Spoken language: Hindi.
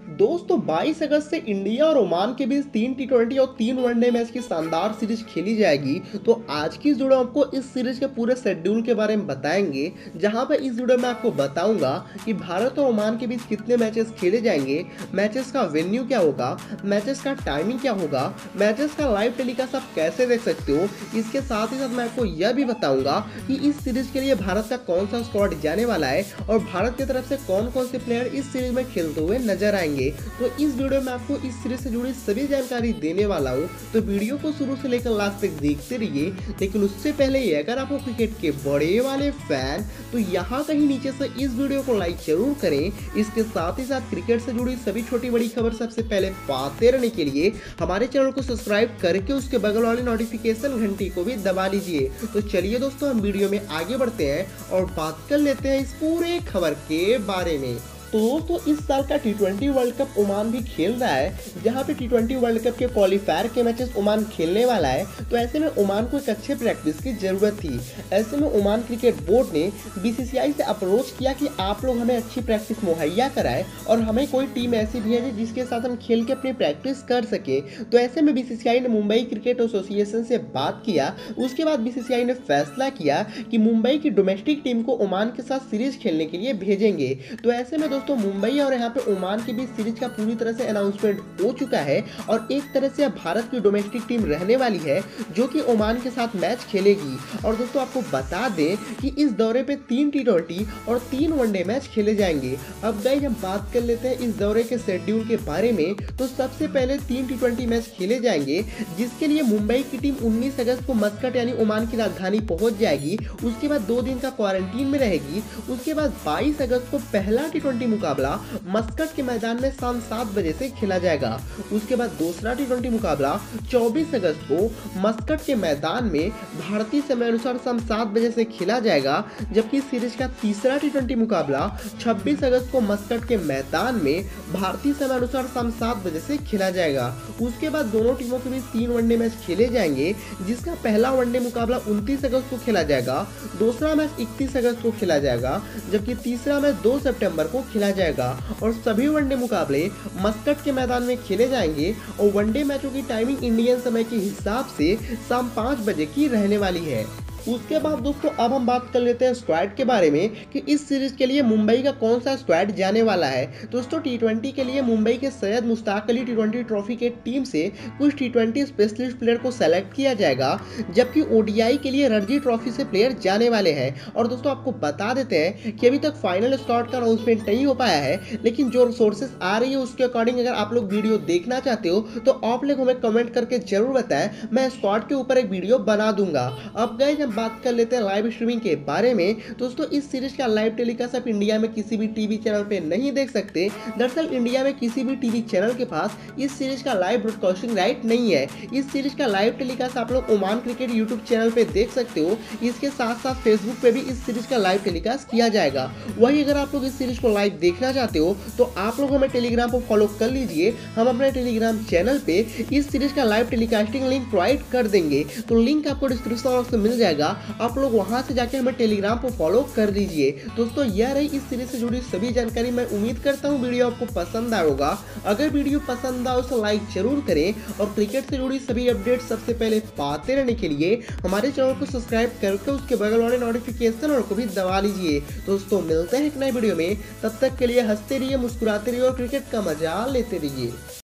दोस्तों 22 अगस्त से इंडिया और ओमान के बीच 3 T20 और 3 वनडे मैच की शानदार सीरीज खेली जाएगी। तो आज की इस वीडियो में आपको इस सीरीज के पूरे शेड्यूल के बारे में बताएंगे, जहां पर इस वीडियो में आपको बताऊंगा कि भारत और ओमान के बीच कितने मैचेस खेले जाएंगे, मैचेस का वेन्यू क्या होगा, मैचेस का टाइमिंग क्या होगा, मैचेस का लाइव टेलीकास्ट आप कैसे देख सकते हो। इसके साथ ही साथ मैं आपको यह भी बताऊंगा कि इस सीरीज के लिए भारत का कौन सा स्क्वाड जाने वाला है और भारत की तरफ से कौन कौन से प्लेयर इस सीरीज में खेलते हुए नजर आएंगे। तो इस वीडियो में आपको इस सीरीज से जुड़ी सभी जानकारी देने वाला हूं, तो वीडियो को शुरू से लेकर लास्ट तक देखते रहिए। लेकिन उससे पहले ये, अगर आपको क्रिकेट के बड़े वाले फैन, तो यहाँ कहीं नीचे से इस वीडियो को लाइक जरूर करें। इसके साथ ही साथ क्रिकेट से जुड़ी सभी छोटी बड़ी खबर सबसे पहले पाते रहने के लिए हमारे चैनल को सब्सक्राइब करके उसके बगल वाली नोटिफिकेशन घंटी को भी दबा लीजिए। तो चलिए दोस्तों, हम वीडियो में आगे बढ़ते हैं और बात कर लेते हैं इस पूरे खबर के बारे में। तो दोस्तों, इस साल का T20 वर्ल्ड कप ओमान भी खेल रहा है, जहां पे T20 वर्ल्ड कप के क्वालिफायर के मैचेस ओमान खेलने वाला है। तो ऐसे में ओमान को एक अच्छे प्रैक्टिस की जरूरत थी। ऐसे में ओमान क्रिकेट बोर्ड ने BCCI से अप्रोच किया कि आप लोग हमें अच्छी प्रैक्टिस मुहैया कराए और हमें कोई टीम ऐसी भेजे जिसके साथ हम खेल के अपनी प्रैक्टिस कर सके। तो ऐसे में BCCI ने मुंबई क्रिकेट एसोसिएशन से बात किया। उसके बाद BCCI ने फैसला किया कि मुंबई की डोमेस्टिक टीम को ओमान के साथ सीरीज खेलने के लिए भेजेंगे। तो ऐसे में दोस्तों, मुंबई और यहाँ पे ओमान के बीच सीरीज का पूरी तरह से अनाउंसमेंट हो चुका है और एक तरह से भारत की डोमेस्टिक टीम रहने वाली है जो कि ओमान के साथ मैच खेलेगी। और दोस्तों, आपको बता दें कि इस दौरे पे 3 T20 और 3 वनडे मैच खेले जाएंगे। अब गाइस, हम बात कर लेते हैं इस दौरे के शेड्यूल के बारे में। तो सबसे पहले 3 T20 मैच खेले जाएंगे, जिसके लिए मुंबई की टीम 19 अगस्त को मस्कट यानी ओमान की राजधानी पहुंच जाएगी। उसके बाद 2 दिन का क्वारंटीन में रहेगी। उसके बाद 22 अगस्त को पहला T20 मुकाबला मस्कट के मैदान में शाम 7 बजे से खेला जाएगा। उसके बाद दूसरा T20 मुकाबला 24 अगस्त को मस्कट के मैदान में भारतीय समय अनुसार शाम 7 बजे से खेला जाएगा। जबकि सीरीज का तीसरा T20 मुकाबला 26 अगस्त को मस्कट के मैदान में भारतीय समय अनुसार शाम 7 बजे से खेला जाएगा। उसके बाद दोनों टीमों के बीच 3 वनडे मैच खेले जाएंगे, जिसका पहला वनडे मुकाबला 29 अगस्त को खेला जाएगा, दूसरा मैच 31 अगस्त को खेला जाएगा, जबकि तीसरा मैच 2 सितंबर को खेला जाएगा। और सभी वनडे मुकाबले मस्कट के मैदान में खेले जाएंगे और वनडे मैचों की टाइमिंग इंडियन समय के हिसाब से शाम 5 बजे की रहने वाली है। उसके बाद दोस्तों, अब हम बात कर लेते हैं स्क्वाड के बारे में कि इस सीरीज के लिए मुंबई का कौन सा स्क्वाड जाने वाला है। दोस्तों, T20 के लिए मुंबई के सैयद मुश्ताक अली T20 ट्रॉफी के टीम से कुछ T20 स्पेशलिस्ट प्लेयर को सेलेक्ट किया जाएगा, जबकि ODI के लिए रणजी ट्रॉफी से प्लेयर जाने वाले हैं। और दोस्तों, आपको बता देते हैं कि अभी तक फाइनल स्क्वाड का अनाउंसमेंट नहीं हो पाया है, लेकिन जो सोर्सेस आ रही है उसके अकॉर्डिंग अगर आप लोग वीडियो देखना चाहते हो तो आप लोग हमें कमेंट करके जरूर बताएं, मैं स्क्वाड के ऊपर एक वीडियो बना दूंगा। अब गाइस, हम बात कर लेते हैं लाइव स्ट्रीमिंग के बारे में। दोस्तों, इस सीरीज का लाइव टेलीकास्ट आप इंडिया में किसी भी टीवी चैनल पे नहीं देख सकते। दरअसल इंडिया में किसी भी टीवी चैनल के पास इस सीरीज का लाइव ब्रॉडकास्टिंग राइट नहीं है। इस सीरीज का लाइव टेलीकास्ट आप लोग ओमान क्रिकेट यूट्यूब चैनल पे देख सकते हो। इसके साथ साथ फेसबुक पे भी इस सीरीज का लाइव टेलीकास्ट किया जाएगा। वही अगर आप लोग इस सीरीज को लाइव देखना चाहते हो तो आप लोग हमें टेलीग्राम पर फॉलो कर लीजिए। हम अपने टेलीग्राम चैनल पे इस सीरीज का लाइव टेलीकास्टिंग लिंक प्रोवाइड कर देंगे, तो लिंक आपको डिस्क्रिप्शन बॉक्स में मिल जाएगा। आप लोग वहां से जाकर हमें टेलीग्राम पर फॉलो कर लीजिए। दोस्तों, यह रही इस सीरीज से जुड़ी सभी जानकारी। मैं उम्मीद करता हूं वीडियो आपको पसंद आया होगा। अगर वीडियो पसंद आए तो लाइक जरूर करें और क्रिकेट से जुड़ी सभी अपडेट सबसे पहले पाते रहने के लिए हमारे चैनल को सब्सक्राइब करके उसके बगल वाले नोटिफिकेशन को भी दबा लीजिए। दोस्तों, मिलते हैं एक नए वीडियो में, तब तक के लिए हंसते रहिए, मुस्कुराते रहिए और क्रिकेट का मजा लेते रहिए।